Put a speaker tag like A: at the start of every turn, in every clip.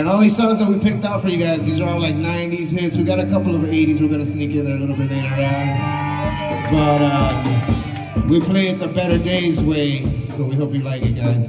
A: And all these songs that we picked out for you guys, these are all like 90s hits. We got a couple of 80s we're gonna sneak in there a little bit later on. But we play it the better Daze way, so we hope you like it, guys.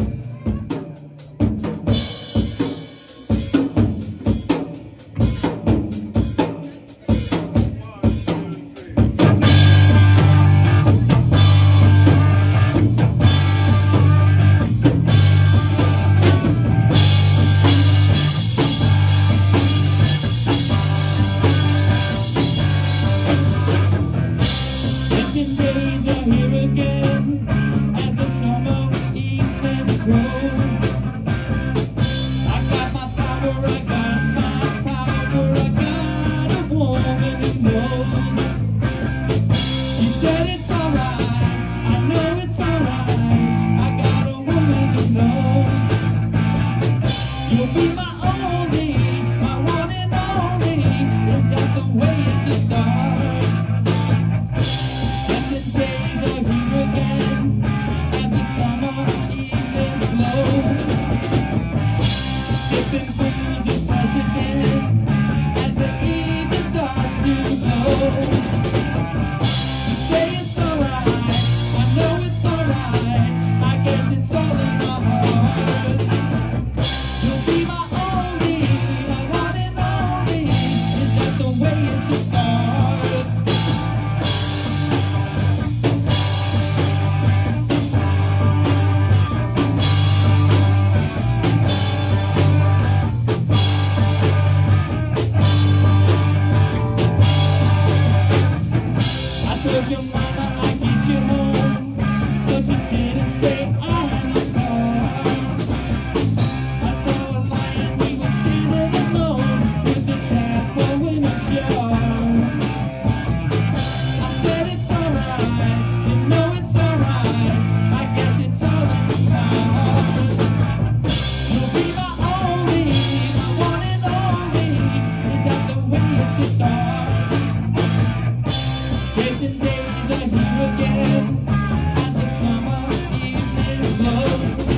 B: Days are here again as the summer evenings grow. I got my power, I got my power, I got a woman who knows. She said it's alright, I know it's alright, I got a woman who knows. You'll be my only, my one and only. Is that the way it should start? Tipping booze is precedent as the evening starts to glow. You say it's alright, I know it's alright, I guess it's all in my heart. You'll be my only, my one and only. Is that the way it should start? Your mama, I get you home, but you didn't say I'm the car. I saw a lion, he was standing alone with the tadpole in a jar. I said it's alright, you know it's alright, I guess it's all in the heart. You'll be my only, my one and only. Is that the way it should start? Days are here again as the summer evenings glow.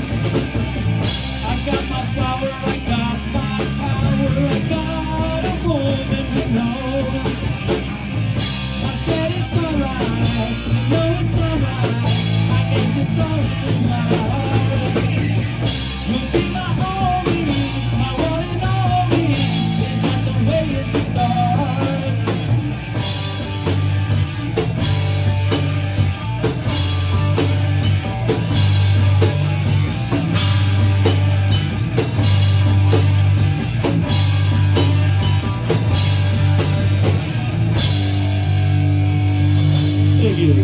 B: I got my power, I got my power, I got a woman who knows. I said it's alright, you know it's alright, I guess it's all in my heart. You'll be my only, my one and only. Is that the way it should start? Thank you.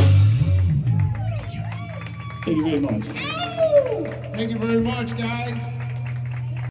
B: Thank you very much.
A: Thank you very much, guys.